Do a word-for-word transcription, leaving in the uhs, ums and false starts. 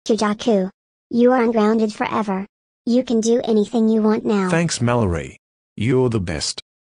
Koujaku. You are ungrounded forever. You can do anything you want now. Thanks, Mallory. You're the best.